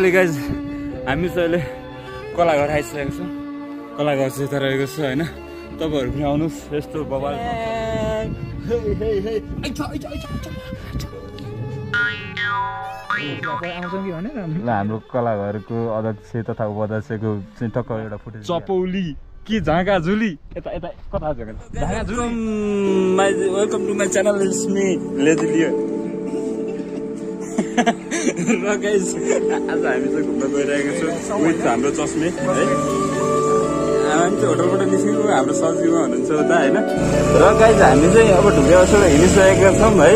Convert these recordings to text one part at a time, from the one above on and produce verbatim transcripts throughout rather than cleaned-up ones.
Finally guys हामी चाहिँ अहिले कलाघर आइसकेको छौँ। कलाघर चाहिँ यता रहेको छ होइन। तपाईँहरू पनि आउनुहोस् यस्तो बबाल ल हाम्रो कलाघरको अध्यक्ष तथा उपाध्यक्षको चाहिँ टक्क एउटा फुटेज चपौली के झाँका झुली यता यता कता झाँका झुली। Welcome to my channel it's me Lazy Leo. र गाइज आज हामी चाहिँ घुम्न गइरहेको छौँ विथ हाम्रो चस्मे है। हामी चाहिँ होटलबाट निस्क्यौँ, हाम्रो सब्जीमा हुनुहुन्छ उता होइन। र गाइज हामी चाहिँ अब ढुङ्गे बसेर हिँडिसकेका छौँ है।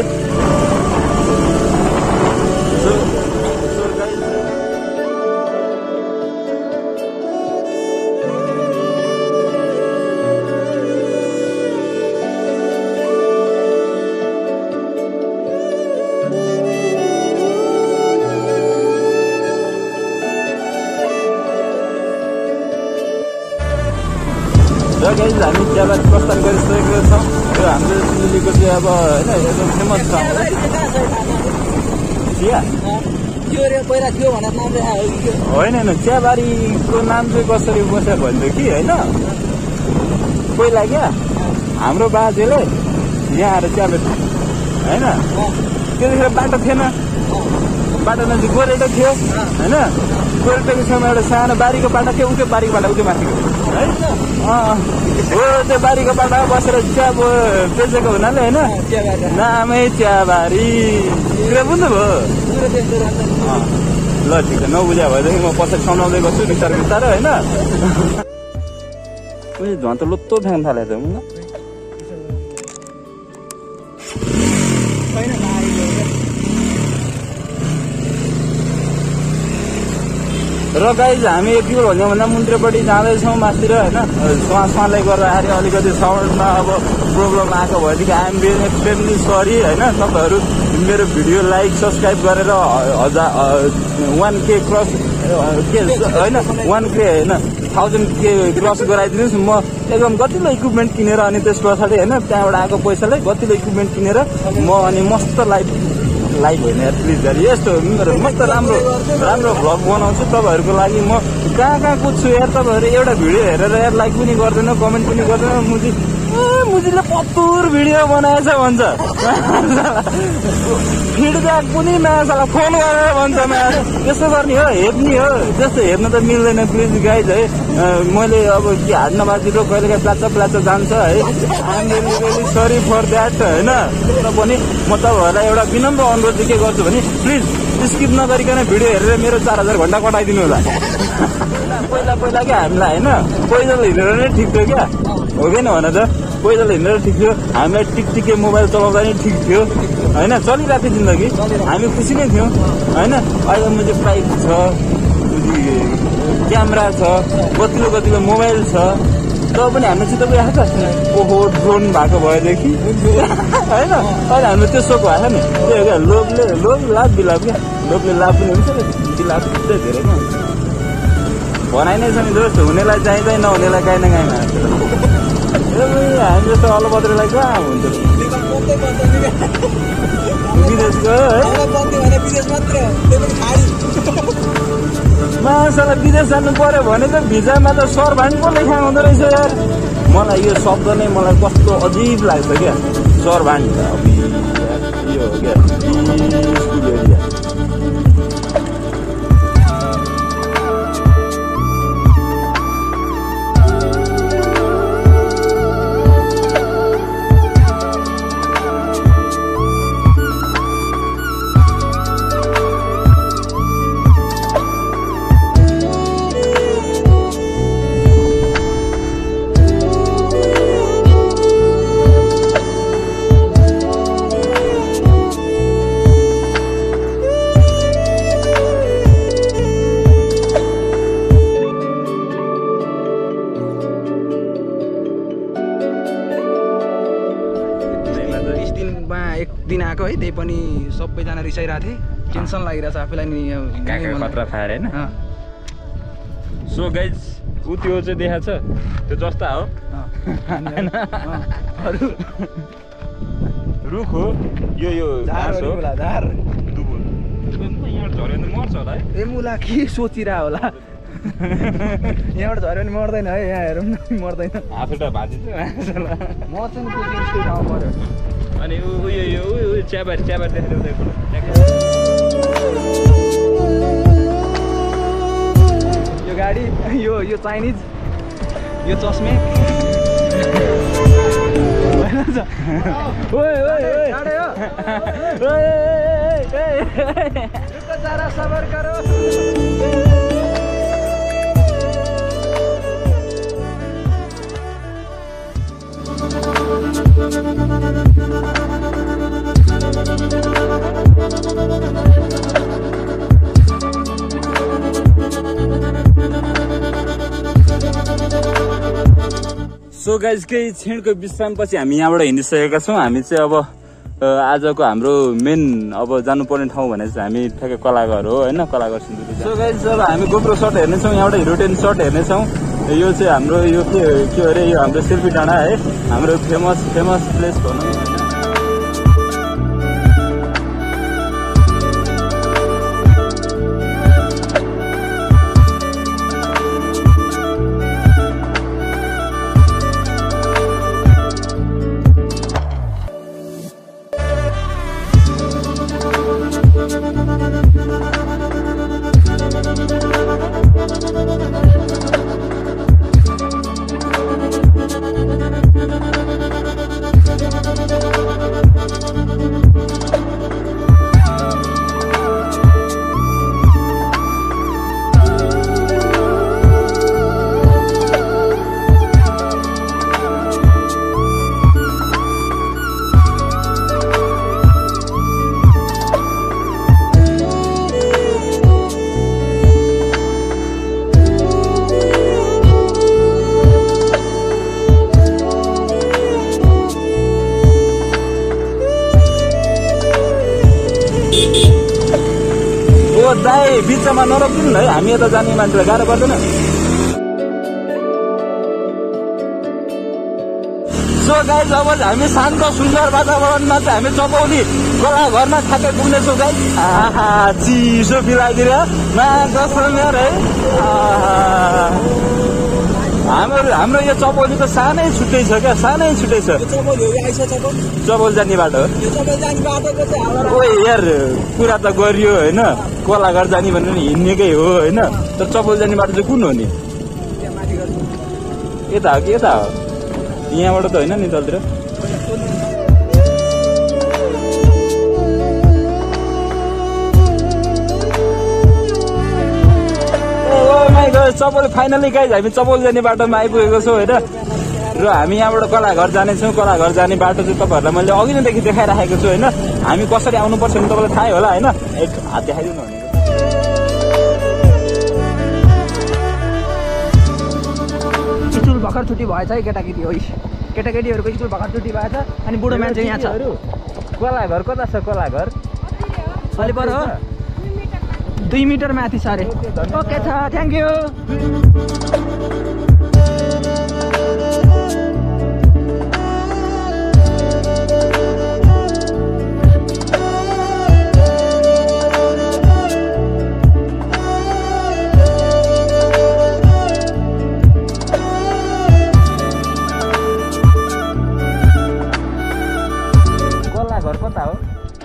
र गाइज हामी चियाबारी प्रस्थान गरिसकेको छौँ। यो हाम्रो सिन्धुलीको चाहिँ अब होइन एकदम फेमस छ चिया होइन होइन चियाबारीको नाम चाहिँ कसरी बस्यो भनेदेखि होइन पहिला क्या हाम्रो बाजेले यहाँ आएर चिया बेच्छ होइन। त्यतिखेर बाटो थिएन, बाटो नजिक गोरेटो थियो होइन। गोरेटोको छेउमा एउटा सानो बारीको बाटो थियो, उतै बारीको बाटो उतै माथिको है। हो त्यो बारीको बाटोमा बसेर चिया बेचेको हुनाले होइन नामै चियाबारी बुझ्नुभयो। ल ठिक छ, नबुझ्या भएदेखि म पछाडि सम्झाउँदै गर्छु बिस्तारै बिस्तारै होइन। उयो झन् त लोत्तो फ्यान थालेको छ र गाइज हामी के भन्यो भन्दा मुन्ट्रेपट्टि जाँदैछौँ माथितिर होइन। सुहाँ सुहाँलाई गर्दाखेरि अलिकति साउन्डमा अब प्रब्लम आएको भएदेखि आइएम भेरी एक्सट्रिमली सरी होइन। तपाईँहरू मेरो भिडियो लाइक सब्सक्राइब गरेर हजार वान के क्रस के होइन वान के होइन थाउजन्ड के क्रस गराइदिनुहोस्। म एकदम गतिलो इक्विपमेन्ट किनेर अनि त्यस पछाडि होइन त्यहाँबाट आएको पैसाले गतिलो इक्विपमेन्ट किनेर म अनि मस्त लाइभ लाइक होइन यार प्लिज यार यस्तो मस्त राम्रो राम्रो भ्लग बनाउँछु तपाईँहरूको लागि। म कहाँ कहाँ कुद्छु यार, तपाईँहरू एउटा भिडियो हेरेर यार लाइक पनि गर्दैन कमेन्ट पनि गर्दैन। मुजी मुजीले पत्तुर भिडियो बनाएछ भन्छ, फिडब्याक पनि नआसाला फोन गरेर भन्छ नआस। यस्तो गर्ने हो हेर्ने हो त्यस्तो हेर्न त मिल्दैन प्लिज गाइज है। मैले अब के हात नबाजिरो कहिले काहीँ प्लाचा प्लाचा जान्छ है। I'm really really sorry for that होइन। तर पनि म तपाईँहरूलाई एउटा विनम्र अनुरोध के गर्छु भने प्लिज स्किप नगरिकन भिडियो हेरेर मेरो चार हजार घन्टा कटाइदिनु होला। पहिला पहिला क्या हामीलाई होइन पैदल हिँडेर नै ठिक थियो क्या, हो कि भन त। पैदल हिँडेर ठिक थियो, हामीलाई टिकटिके मोबाइल चलाउँदा नि ठिक थियो होइन। चलिरहेको थियो जिन्दगी, हामी खुसी नै थियौँ होइन। अहिले म चाहिँ प्राइभ छ, क्यामेरा छ, गतिलो गतिलो मोबाइल छ, तर पनि हाम्रो चित्त गइरहेको छ ओहो ड्रोन भएको भएदेखि होइन। अहिले हाम्रो त्यो सोक भएको छ नि त्यही हो क्या। लोभले लोभ लाभ बिलाप क्या, लोभले लाभ पनि हुन्छ बिलाप चाहिँ धेरै नै हुन्छ। भनाइ नै छ नि दोस्त, हुनेलाई चाहिँदैन नहुनेलाई काहीँ न काहीँ मान्छ। हामी जस्तो अलबद्रेलाई कहाँ हुन्छ विदेशको है मान्छेलाई विदेश जानु पर्यो भने त भिजामा त सरभान्ड पो लेखा हुँदो रहेछ यार। मलाई यो शब्द नै मलाई कस्तो अजिब लाग्छ क्या सरभान्ड। यो हो क्या स्कुल एरिया। एक दिन आएको है, त्यही पनि सबैजना रिसाइरहेको थिए, टेन्सन लागिरहेछ आफैलाई नि खतरा खाएर होइन। सो गाइज ऊ त्यो चाहिँ देखाएको छ त्यो जस्ता हो रुख हो यो यो घाँस हो दुबो यहाँबाट झऱ्यो भने मर्छ होला है। ए मुला के सोचिरह होला यहाँबाट झऱ्यो भने मर्दैन है। यहाँ हेरौँ न मर्दैन। हाफेटा भाजिन्छ मर्छ नि त्यो चाहिँ ठाउँ पर्यो। अनि उयो यो उयो च्याबार च्याबार देखेर यो गाडी यो यो चाइनिज यो चस्मे ओए ओए जरा सबर करो। सो गाइज केही क्षणको विश्रामपछि हामी यहाँबाट हिँडिसकेका छौँ। हामी चाहिँ अब आजको हाम्रो मेन अब जानुपर्ने ठाउँ भने चाहिँ हामी ठ्याक्कै कलाघर हो होइन, कलाघर सिन्धुली। सो गाइज अब हामी गोप्रो सर्ट हेर्नेछौँ, यहाँबाट हिरो टेन सर्ट हेर्नेछौँ। यो चाहिँ हाम्रो यो के के अरे यो हाम्रो सेल्फी डाँडा है, हाम्रो फेमस फेमस प्लेस भनौँ। दाइ बिचमा नरोकिनु है, हामी यता जाने मान्छेलाई गाह्रो पर्दैन। सो गाइज अब हामी शान्त सुन्दर वातावरणमा चाहिँ हामी चपौली कलाघरमा ठ्याक्कै पुग्नेछौँ गाइज। आहा चिसो फिलाइदिएर मा कसम यार है। हाम्रो हाम्रो यो चपौली त सानै छुट्टै छ क्या, सानै छुट्टै छ। चपौल जाने बाटो ओ यार कुरा त गरियो होइन, कलाघर जाने भनेर हिँड्नेकै हो होइन, तर चपौल जाने बाटो चाहिँ कुन हो नि? यता हो कि यता हो? यहाँबाट त होइन नि तलतिर। चपौल फाइनली गाइज हामी चपौल जाने बाटोमा आइपुगेको छौँ होइन, र हामी यहाँबाट कलाघर जानेछौँ। कलाघर जाने बाटो चाहिँ तपाईँहरूलाई मैले अघि नैदेखि देखाइराखेको छु होइन। हामी कसरी आउनुपर्छ भने तपाईँलाई थाहै होला होइन। एक हात देखाइदिनु भने स्कुल भर्खर छुट्टी भएछ है केटाकेटी हो, केटाकेटीहरूको स्कुल भर्खर छुट्टी भएछ। अनि बुढो मान्छे यहाँ छ। कलाघर कता छ? कलाघर अलि पर हो, दुई मिटर माथि छ अरे। ओके छ, थ्याङ्क यू। कलाघर कता हो?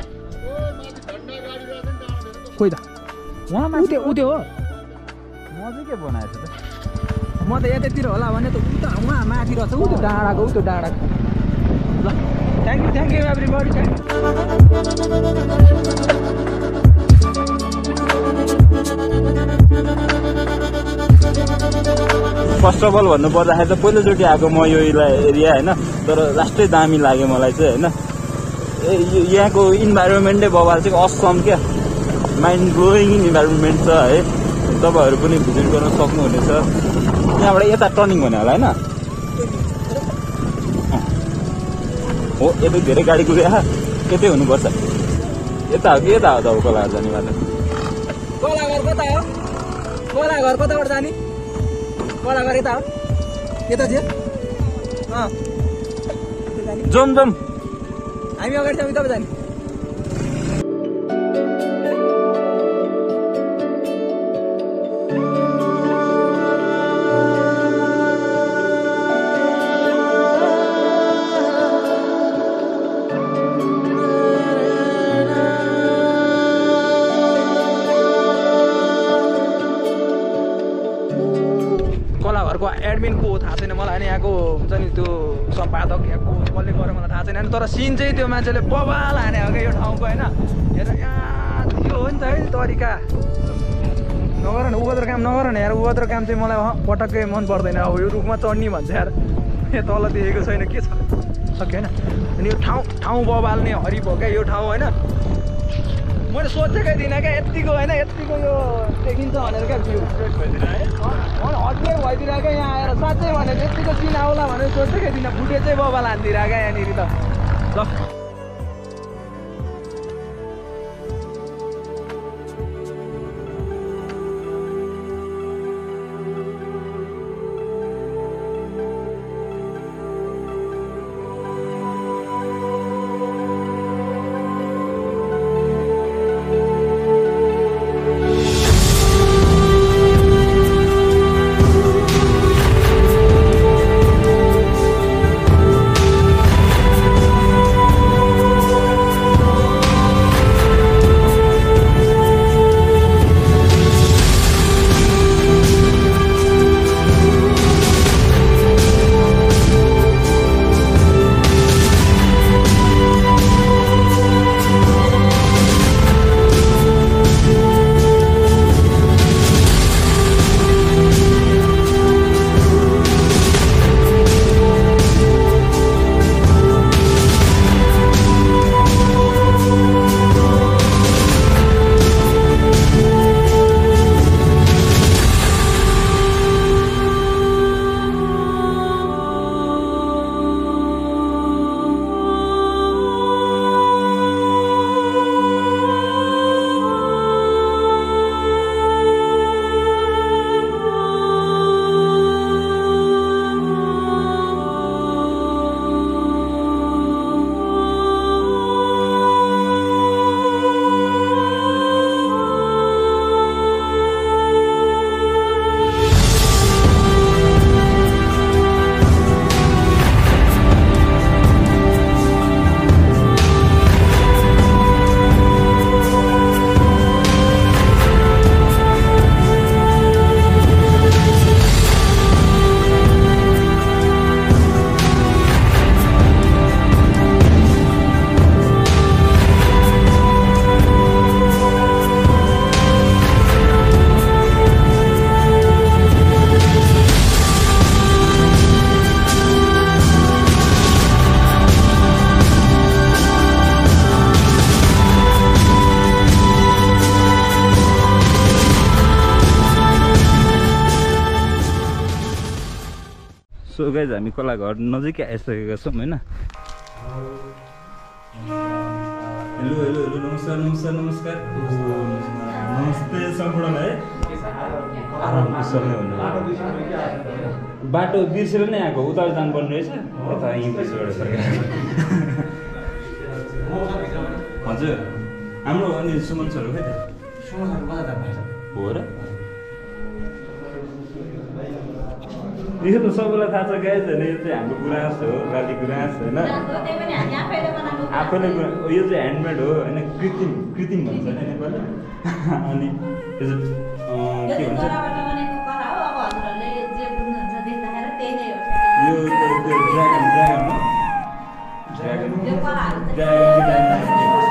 खोइ त यहाँ उतै उतै हो। म चाहिँ के बनाएछ त? म त यतातिर होला भने त उता उहाँ माथि रहेछ, उ त्यो डाँडाको उ त्यो डाँडाको। ल thank you thank you everybody, thank you. First of all भन्नु पर्दाखेरि त पहिलोचोटि आएको म यो एरिया होइन, तर लास्टै दामी लाग्यो मलाई चाहिँ होइन। यहाँको इन्भाइरोमेन्टै बवाल चाहिँ असम क्या, माइन्ड ब्लोइङ इन्भाइरोमेन्ट छ है। तपाईँहरू पनि भिजिट गर्न सक्नुहुनेछ। यहाँबाट यता टर्निङ भने होला होइन? हो यतै धेरै गाडी कुद्यो, यतै हुनुपर्छ। यता हो कि यता हो त अब कलाघर जाने बाटो? कलाघर कता हो? कलाघर कताबाट जाने? कलाघर यता हो, यता थियो। जाउँ जाउँ, हामी अगाडि जाउँ, तपाईँ जाने। पाठक या को कसले गरे मलाई थाहा छैन नि तर सिन चाहिँ त्यो मान्छेले बबाल हाने हो क्या यो ठाउँको होइन हेर यहाँ त्यो हो नि त है तरिका नगर न उभद्रो काम नगर न यार उभद्रो काम चाहिँ मलाई पटक्कै मन पर्दैन अब यो रुखमा चढ्ने भन्छ यार यहाँ तल देखेको छैन के छ सक्यो होइन अनि यो ठाउँ ठाउँ बबाल्ने हरि भयो क्या यो ठाउँ होइन मैले सोचेकै थिइनँ क्या यतिको होइन यतिको यो देखिन्छ भनेर क्या भ्यू हट्ने भइदिएर क्या यहाँ आएर साँच्चै भनेको यतिको सिन आउला भनेर सोचेकै थिइनँ फुटे चाहिँ बबाल हानिदिएर क्या यहाँनिर त ल सो गाइज हामी कोलाघर नजिकै आइसकेका छौँ होइन हेलो हेलो हेलो नमस्कार नमस्कार नमस्कार नमस्ते सम्पूर्ण है बाटो बिर्सेर नै आएको उता जानुपर्ने रहेछ यता यहीँ पिछबाट फर्केर हजुर हाम्रो अनि सुमन सरहरू खै त हो र यो त सबैलाई थाहा छ गाइज होइन यो चाहिँ हाम्रो गुराँस हो गाली गुराँस होइन आफैले यो चाहिँ ह्यान्डमेड हो होइन कृत्रिम कृत्रिम भन्छ होइन नेपाली अनि यो चाहिँ के भन्छ यो त्यो ड्रागन ड्रागन हो ड्रागन ड्रागन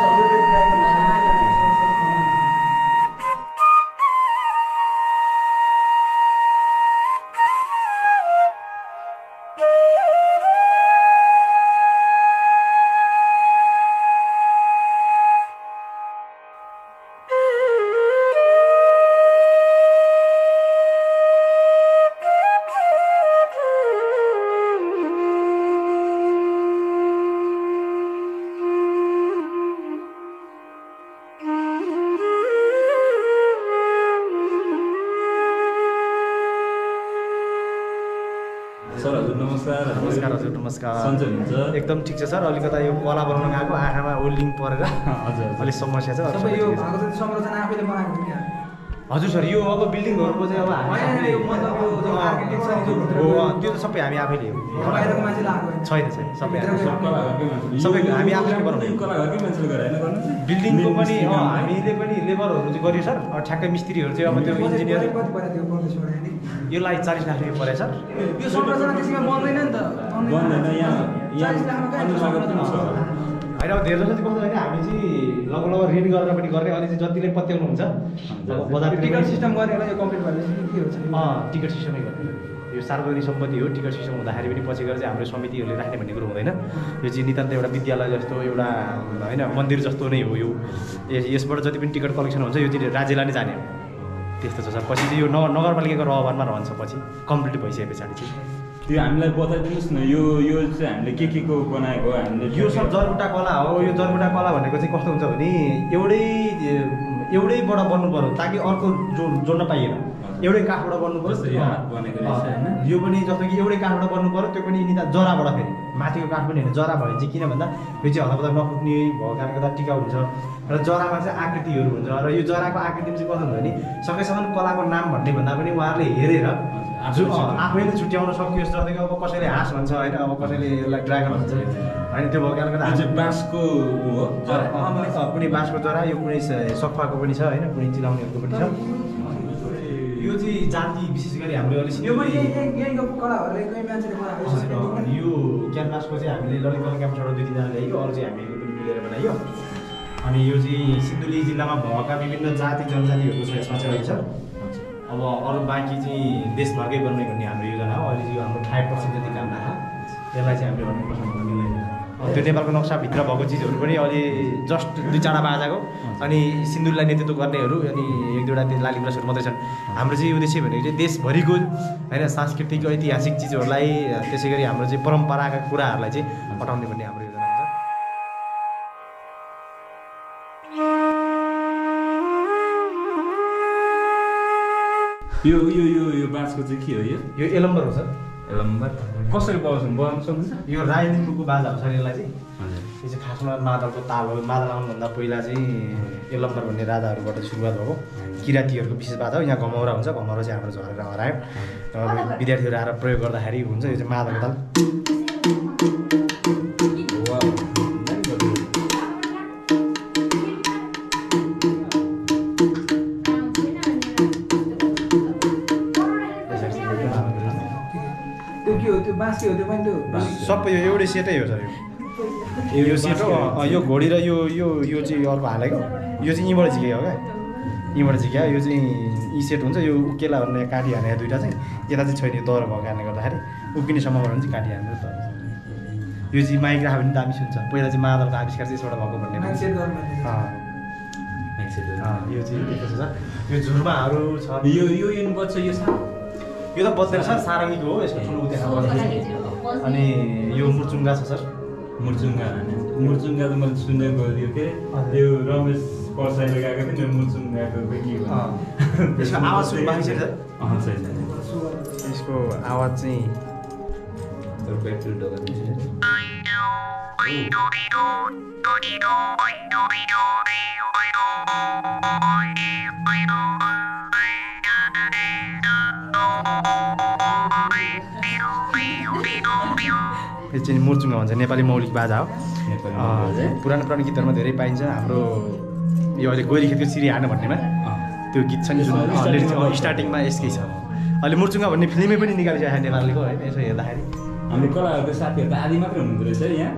सर हजुर नमस्कार नमस्कार हजुर नमस्कार सन्चै हुनुहुन्छ एकदम ठिक छ सर अलिकता यो कला बनाउन गएको आँखामा ओल्डिङ परेर हजुर अलिक समस्या छ सबै यो भएको चाहिँ संरचना आफैले बनाएको नि हजुर सर यो अब बिल्डिङहरूको चाहिँ अब हामी यो मतलब यो जो आर्किटेक्चर जो हो त्यो त सबै हामी आफैले हो बाहिरको मान्छे लाग्यो छैन छैन सबै कलाघरकै सबै हामी आफैले बनाउने कलाघरकै मान्छेले गरे होइन गर्नु चाहिँ बिल्डिङको पनि अँ हामीले पनि लेबरहरू चाहिँ गरियो सर अब ठ्याक्कै मिस्त्रीहरू चाहिँ अब त्यो इन्जिनियर कति पऱ्यो त्यो प्रोफेसर नि यसलाई चालिस लाख रुपियाँ पऱ्यो सर यो संरचना त्यसमा बन्दैन नि त बन्दैन यहाँ चालिस लाखमा कहाँ अन्य जग्गा पनि छ होइन अब धेरै जस्तो चाहिँ कस्तो होइन हामी चाहिँ लगभग लगभग रेडी गरेर पनि गर्ने अहिले चाहिँ जतिले पत्याउनुहुन्छ अब बजारतिर टिकट सिस्टम गरेर यो कम्प्लिट भएपछि के हुन्छ अँ टिकट सिस्टमै गर्ने यो सार्वजनिक सम्पत्ति हो टिकट सिस्टम हुँदाखेरि पनि पछि गएर चाहिँ हाम्रो समितिहरूले राख्ने भन्ने कुरो हुँदैन यो चाहिँ नितान्त एउटा विद्यालय जस्तो एउटा होइन मन्दिर जस्तो नै हो यो यसबाट जति पनि टिकट कलेक्सन हुन्छ यो चाहिँ राज्यलाई नै जाने हो त्यस्तो छ सर पछि चाहिँ यो नगर नगरपालिकाको रहवानमा रहन्छ पछि कम्प्लिट भइसके पछाडि चाहिँ त्यो हामीलाई बताइदिनुहोस् न यो यो चाहिँ हामीले के के को बनाएको हो हामीले यो सब जरबुटा कला हो यो जरबुटा कला भनेको चाहिँ कस्तो हुन्छ भने एउटै एउटैबाट बन्नु पर्यो ताकि अर्को जो जोड्न पाइएन एउटै काठबाट बन्नु पर्यो हात बनेको रहेछ होइन यो पनि जस्तो कि एउटै काठबाट बन्नु पर्यो त्यो पनि निता जराबाट फेरि माथिको काठ पनि होइन जरा भयो चाहिँ किन भन्दा यो चाहिँ हल्का नफुट्ने भएको कारणले गर्दा टिकाउ हुन्छ र जरामा चाहिँ आकृतिहरू हुन्छ र यो जराको आकृति चाहिँ कस्तो हुन्छ भने सकेसम्म कलाको नाम भन्ने भन्दा पनि उहाँहरूले हेरेर जो आफैले छुट्याउन सकियोस् जस्तै कि अब कसैले हाँस भन्छ होइन अब कसैले यसलाई ड्रागन भन्छ होइन त्यो भएको कारणले गर्दा चाहिँ बाँसको हो कुनै बाँसको जरा यो कुनै सफाको पनि छ होइन कुनै चिलाउनेहरूको पनि छ यो चाहिँ जाति विशेष गरी हाम्रो अलिक यो पनि यहीँको कलाहरूले कोही मान्छेले बनाएको यो क्यानभासको चाहिँ हामीले ललित कला क्याम्पसबाट दुई तिनजना ल्यायो अरू चाहिँ हामीले पनि मिलेर बनायो अनि यो चाहिँ सिन्धुली जिल्लामा भएका विभिन्न जाति जनजातिहरूको छ यसमा चाहिँ अहिले छ अब अरू बाँकी चाहिँ देशभरकै बन्ने भन्ने हाम्रो योजना हो अहिले चाहिँ हाम्रो फाइभ पर्सेन्ट जति काम लाग्छ त्यसलाई चाहिँ हामीले हन्ड्रेड पर्सेन्ट भन्नु मिल्दैन त्यो नेपालको नक्साभित्र भएको चिजहरू पनि अहिले जस्ट दुई चारवटा बाजाको अनि सिन्धुलीलाई नेतृत्व गर्नेहरू अनि एक दुईवटा त्यो लाली गुराँसहरू मात्रै छन् हाम्रो चाहिँ उद्देश्य भनेको चाहिँ देशभरिको होइन सांस्कृतिक ऐतिहासिक चिजहरूलाई त्यसै गरी हाम्रो चाहिँ परम्पराका कुराहरूलाई चाहिँ हटाउने भन्ने हाम्रो योजना हुन्छ यो यो यो यो बाँसको चाहिँ के हो यो यो एलम्बर हो सर एलम्बर कसरी बजाउँछ बजाउनु सक्नुहुन्छ यो राई लिम्बूको बाजा हो सर यसलाई चाहिँ यो चाहिँ खासमा मादलको ताल हो मादल आउनुभन्दा पहिला चाहिँ एलम्बर भन्ने राजाहरूबाट सुरुवात भएको किराँतीहरूको विशेष बाजा हो यहाँ घमौरा हुन्छ घमौरा चाहिँ हाम्रो झरेर हरायो विद्यार्थीहरू आएर प्रयोग गर्दाखेरि हुन्छ यो चाहिँ मादलको ताल सबै यो एउटै सेटै हो सर यो यो सेट हो यो घोडी र यो यो यो चाहिँ अर्को हालेको यो चाहिँ यहीँबाट झिकेको हो क्या यहीँबाट झिक्या यो चाहिँ यी सेट हुन्छ यो उकेला भन्ने काटी हानेको दुइटा चाहिँ यता चाहिँ छैन दर भएको कारणले गर्दाखेरि उक्किने सम्भावना चाहिँ काटी हानेर तर यो चाहिँ माइक राख्यो भने दामी सुन्छ पहिला चाहिँ मादलको आविष्कार चाहिँ यसबाट भएको भन्ने यो चाहिँ के छ सर यो झुर्माहरू छ यो यो बच्छ यो यो त बच्दैन सर सारङ्गीको हो यसको ठुलो त्यहाँ अनि यो मुर्चुङ्गा छ सर मुर्चुङ्गा मुर्चुङ्गा त मैले सुनेको यो के त्यो रमेश पर्साईले गएको थियो नि मुर्चुङ्गाको के हो यसको आवाज सुन्नु बाँकी छ छैन यसको आवाज चाहिँ यो चाहिँ मुर्चुङ्गा भन्छ नेपाली मौलिक बाजा हो पुरानो पुरानो गीतहरूमा धेरै पाइन्छ हाम्रो यो अहिले गोरीखेतको चिरी हान भन्नेमा त्यो गीत छ नि जुन स्टार्टिङमा यसकै छ अहिले मुर्चुङ्गा भन्ने फिल्मै पनि निकालिसकेको नेपालीको होइन यसो हेर्दाखेरि हाम्रो कलाहरूको साथीहरू त आदि मात्रै हुनुहुँदो रहेछ यहाँ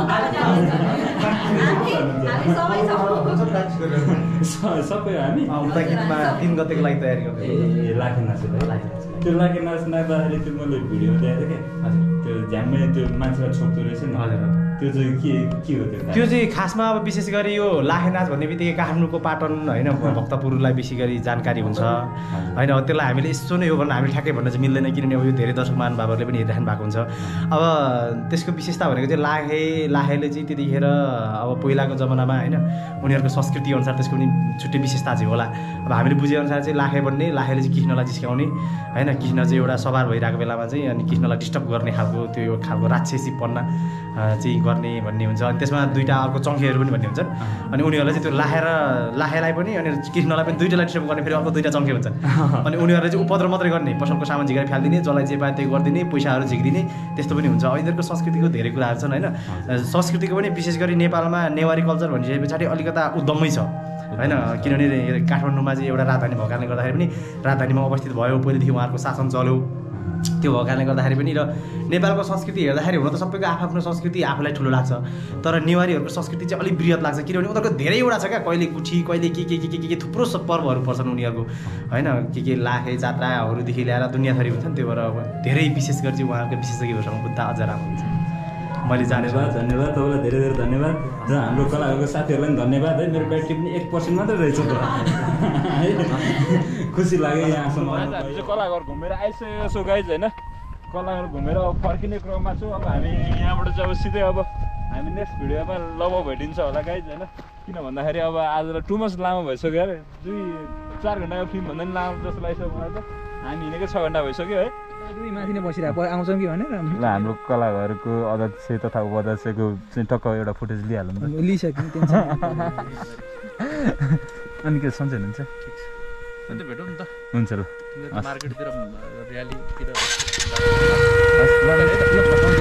सबै हामी उता गीतमा तिन गतेको लागि तयारी गर्दै ए लाखे नाच त्यो लाखे नाच नाच्दाखेरि त्यो मैले भिडियो ल्याएको थिएँ त्यो झ्याम्मै त्यो मान्छेलाई छोप्दो रहेछ नि हजुर त्यो चाहिँ के के हो त्यो त्यो चाहिँ खासमा अब विशेष गरी यो लाखे नाच भन्ने बित्तिकै काठमाडौँको पाटन होइन भक्तपुरलाई बेसी गरी जानकारी हुन्छ होइन अब त्यसलाई हामीले यस्तो नै हो भनेर हामीले ठ्याक्कै भन्न चाहिँ मिल्दैन किनभने अब यो धेरै दर्शक महानुभावहरूले पनि हेरिराख्नु भएको हुन्छ अब त्यसको विशेषता भनेको चाहिँ लाखे लाखेले चाहिँ त्यतिखेर अब पहिलाको जमानामा होइन उनीहरूको संस्कृति अनुसार त्यसको पनि छुट्टै विशेषता चाहिँ होला अब हामीले बुझेअनुसार चाहिँ लाखे भन्ने लाखेले चाहिँ कृष्णलाई जिस्काउने होइन कृष्ण चाहिँ एउटा सवार भइरहेको बेलामा चाहिँ अनि कृष्णलाई डिस्टर्ब गर्ने खालको त्यो खालको राक्षसी पन्ना चाहिँ गर्ने भन्ने हुन्छ अनि त्यसमा दुईवटा अर्को चङ्खेहरू पनि भन्ने हुन्छन् अनि उनीहरूलाई चाहिँ त्यो लाखेर लाखेलाई पनि अनि कृष्णलाई पनि दुईवटालाई डिस्टर्ब गर्ने फेरि अर्को दुईवटा चङ्खे हुन्छन् अनि उनीहरूले चाहिँ उपद्रो मात्रै गर्ने पसलको सामान झिकेर फालिदिने जसलाई जे पाए त्यो गरिदिने पैसाहरू झिकिदिने त्यस्तो पनि हुन्छ अब यिनीहरूको संस्कृतिको धेरै कुराहरू छन् होइन संस्कृतिको पनि विशेष गरी नेपालमा नेवारी कल्चर भनिसके पछाडि अलिकता उद्यमै छ होइन किनभने काठमाडौँमा चाहिँ एउटा राजधानी भएको कारणले गर्दाखेरि पनि राजधानीमा अवस्थित भयो पहिलेदेखि उहाँहरूको शासन चल्यो त्यो भएको कारणले गर्दाखेरि पनि र नेपालको संस्कृति हेर्दाखेरि हुन त सबैको आफ्नो संस्कृति आफूलाई ठुलो लाग्छ तर नेवारीहरूको संस्कृति चाहिँ अलिक बृहत लाग्छ किनभने उनीहरूको धेरैवटा छ क्या कहिले गुठी कहिले के के के के के थुप्रो पर्वहरू पर्छन् उनीहरूको होइन के के लाखे जात्राहरूदेखि ल्याएर दुनियाँथरी हुन्छ नि त्यो भएर अब धेरै विशेष गरी चाहिँ उहाँको विशेषज्ञहरूसँग बुझ्दा अझ राम्रो हुन्छ मैले जानेको धन्यवाद तपाईँलाई धेरै धेरै धन्यवाद र हाम्रो कलाकारको साथीहरूलाई पनि धन्यवाद है मेरो ब्याट्री पनि एक पर्सेन्ट मात्रै रहेछ खुसी लाग्यो यहाँसम्म हामी चाहिँ कलाकार घुमेर आइसकेको छौँ गाइज होइन कलाकार घुमेर अब फर्किने क्रममा छौँ अब हामी यहाँबाट चाहिँ अब सिधै अब हामी नेक्स्ट भिडियोमा लगभग भेटिन्छ होला गाइज होइन किन भन्दाखेरि अब आजलाई टु मच लामो भइसक्यो अरे दुई चार घन्टाको फिल्म भन्दा पनि लामो जस्तो लागिसक्यो मलाई त हामी हिँडेकै छ घन्टा भइसक्यो है माथि नै बसिरहेको आउँछौँ कि भनेर ल हाम्रो कलाकारको अध्यक्ष तथा उपाध्यक्षको चाहिँ टक्क एउटा फुटेज लिइहालौँ न लिइसक्यौँ अनि के सन्चै हुन्छ अन्त भेटौँ नि त हुन्छ ल मार्केटतिर र्यालीतिर